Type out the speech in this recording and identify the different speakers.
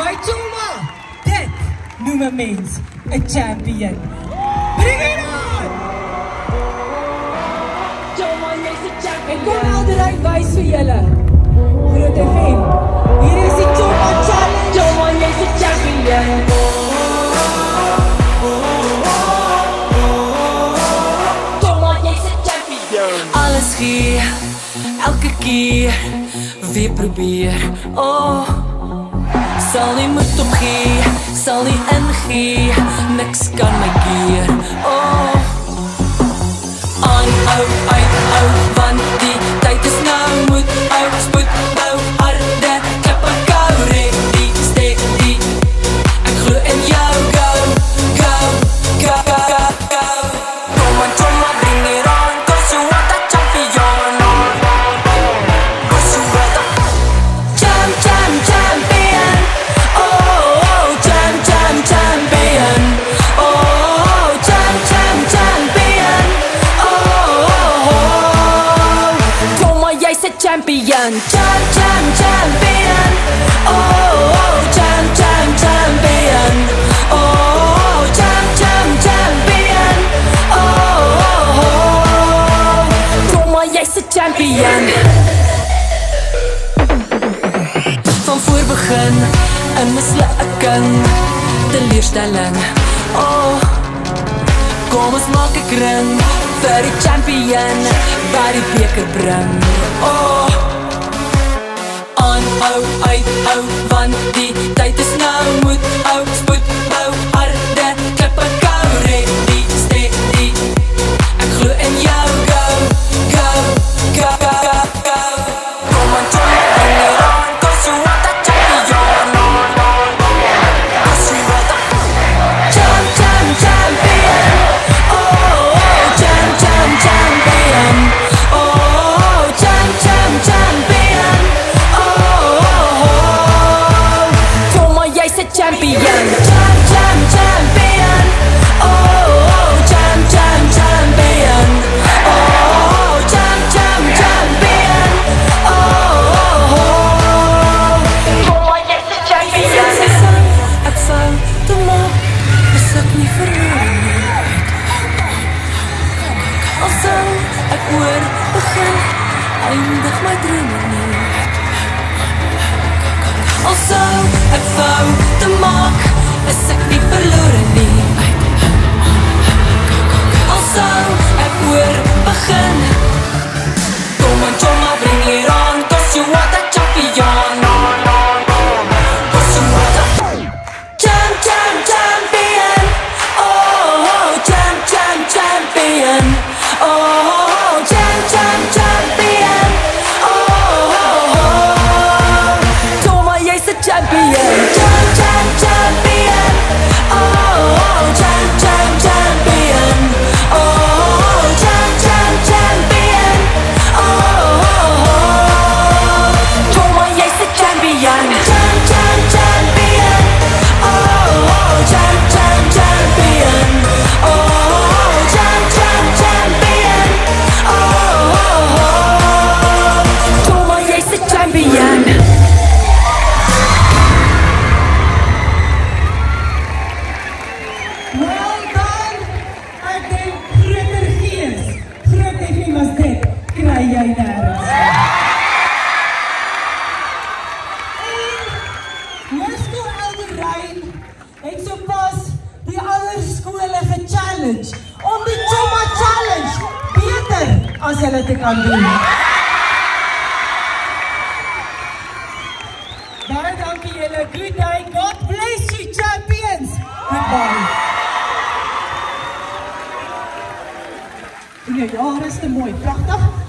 Speaker 1: My Choma, dit noem 'n mens 'n champion. Bring it on!
Speaker 2: Choma, jy's 'n champion.
Speaker 1: Ek kom Elderheid wys vir julle. Groot FM. Hier is die Choma Challenge.
Speaker 2: Choma, jy's 'n champion. Choma, jy's 'n champion.
Speaker 3: Alles gee, elke keer weer probeer. Oh, sal nie moed opgee, sal nie ingee, niks kan my keer. Oh, aanhou, uithou, want die tyd is nou, moet hou, spoed, bou, harde, klip en kou, ready, steady. Ek glo in jou, go, go, go, go, go, go. Kom aan, Choma, bring it on, 'cause you are the champion. 'Cause you are the champion. Oh, oh, champion. Oh, champion. Oh, oh, Choma, jy's 'n champion. Champion. Oh, oh, champion. Oh, champion. Oh, Choma, jy's 'n champion. Van voor begin, 'n mislukking, teleurstelling. Oh, kom ons maak 'n kring vir die champion wat die beker bring. Oh, aanhou, uithou, want die tyd is nou, moet hou, spoed, bou, harde, klip en kou, ready, steady. Ek glo in jou, go, go, go, go, go, go. Kom aan, Choma, bring it on, 'cause you are the champion. 'Cause you are the champion. Oh, oh, champion. Oh, champion. Oh, Choma, jy's 'n champion. Champion. Oh, champion. Oh, champion. Oh, Choma, jy's 'n champion. Ek sal te maak, is ek nie verloren nie. Al sal ek oor begin, eindig my drome nie. Al sal ek foute maak, is ek nie verloren nie. Al sal ek oor begin. Kom aan, Choma, bring it on, 'cause you are the champion. 'Cause you are the champion. Oh, champion. Oh, champion. Oh, Choma, jy's 'n champion. Champion. Oh, champion. Oh, champion. Oh, Choma, jy's 'n champion. Champion. Oh, champion. Oh, champion. Oh, Choma, jy's 'n champion.
Speaker 1: Well done! Ek denk groter gees. Groot FM as dit, kry jy nergens. En Hoërskool Elderheid het sopas die ander skole gechallenge om die Choma Challenge beter as hulle te kan doen. Baie dankie julle. Good day. God bless you, champions. Goodbye. En jou jaar is te mooi. Pragtig.